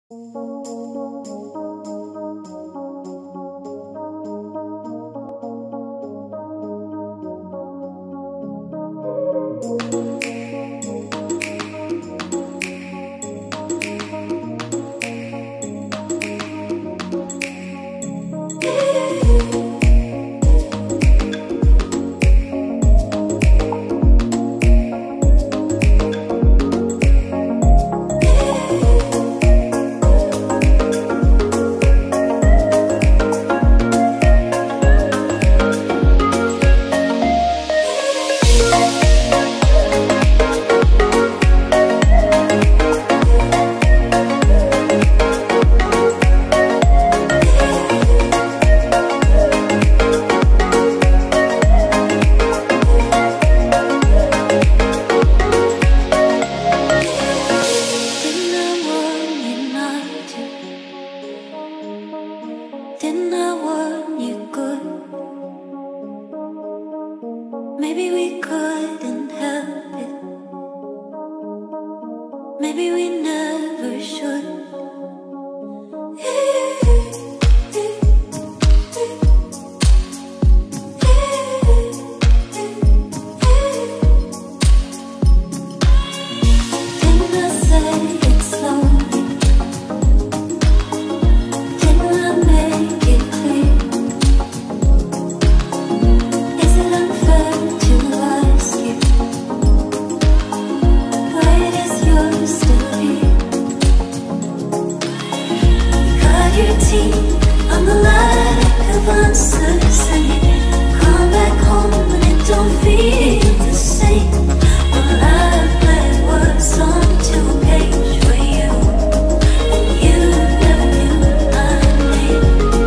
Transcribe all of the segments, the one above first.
Didn't I want you good? Maybe we couldn't help it. Maybe we never should. Didn't I say it slowly? Didn't I make it clear? Is it unfair to ask you? Why does yours still here? You cut your teeth on the lack of answers, and you come back home and it don't feel the same. Well, I've put words onto a page for you, and you never knew my name.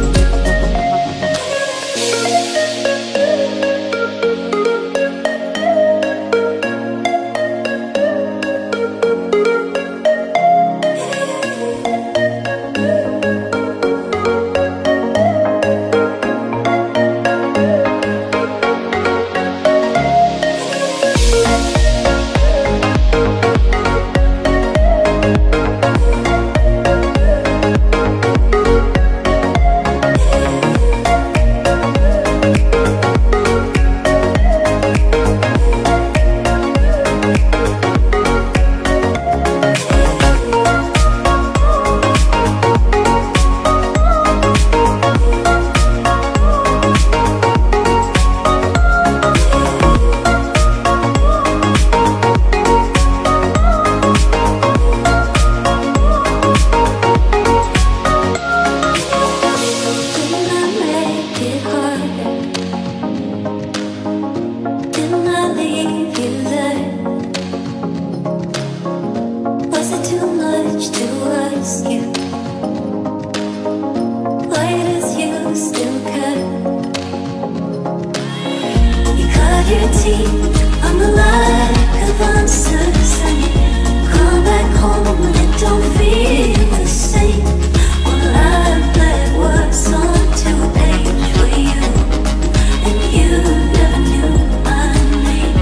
Didn't I make it harder? Didn't I leave you there? Was it too much to ask you? Why does you still care? You cut your teeth on the lack of answers, and you come back home and it don't feel the same. Well, I've let words onto a page for you, and you never knew my name.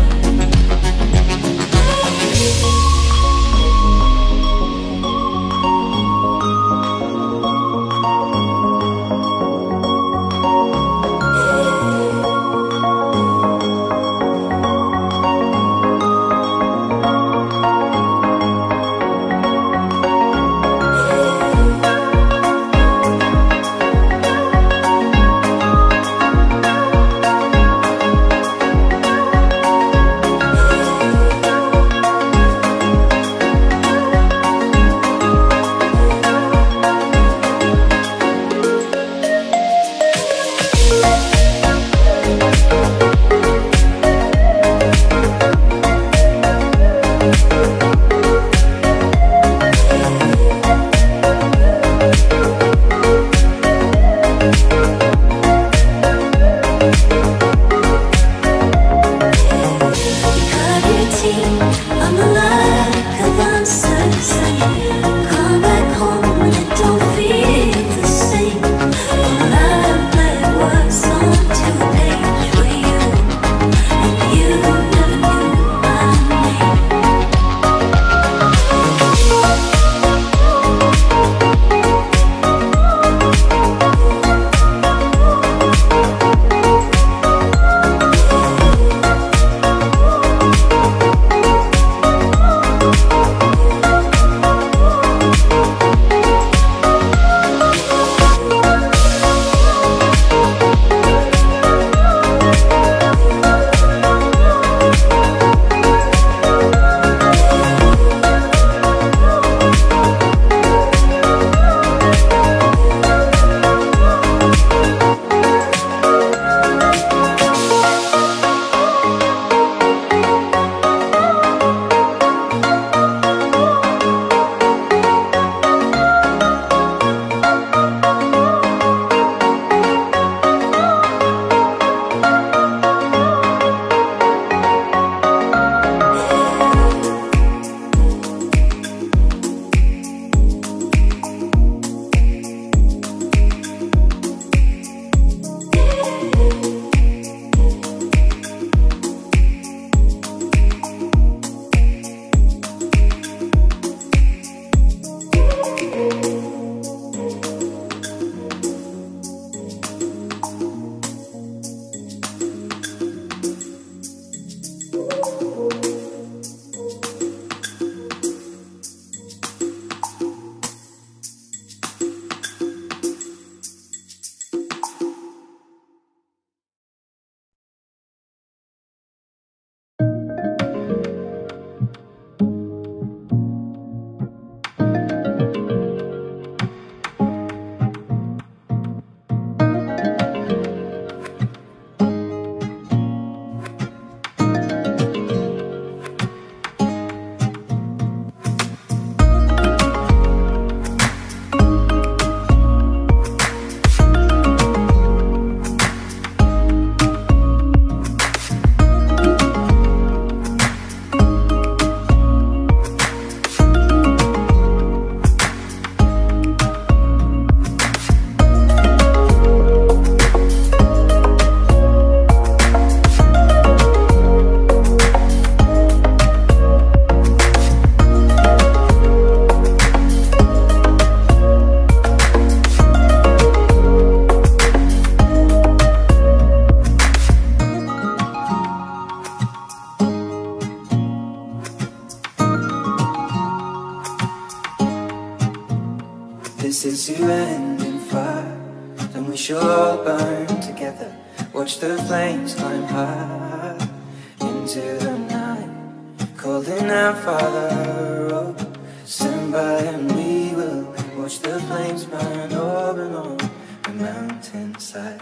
this is to end in fire, then we shall all burn together. Watch the flames climb high into the night, calling out, Father, oh, stand by and we will watch the flames burn over and on the mountainside.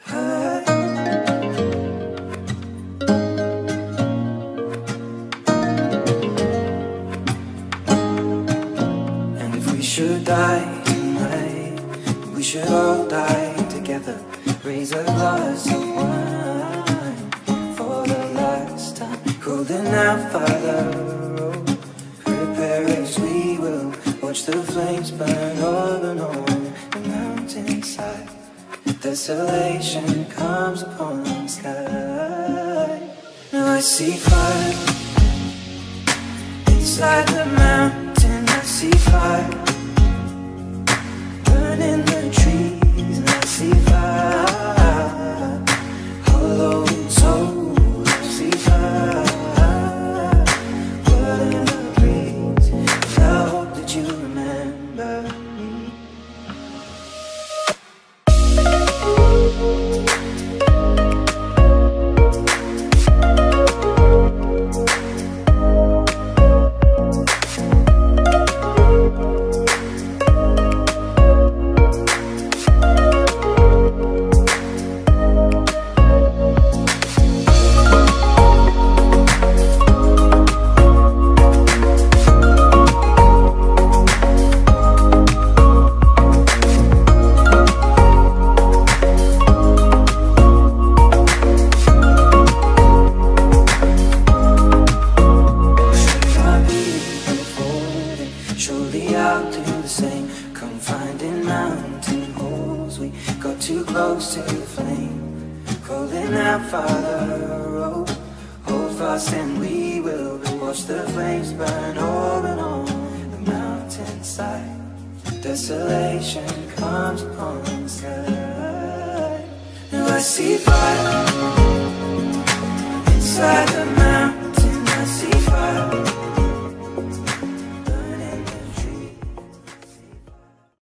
And if we should die tonight, we should all die together. Raise a glass of wine for the last time, calling out, Father, oh, prepare as we will watch the flames burn over and on the mountainside. Desolation comes upon the sky. Now I see fire inside the mountain. I see fire burning the trees, and I see fire hollow soul. I see fire burning the breeze, and I hope that you remember me. Surely I'll do the same. Confined in mountain holes, we got too close to the flame. Calling out, Father, oh, hold fast and we will watch the flames burn over and on the mountainside. Desolation comes upon the sky. Now I see fire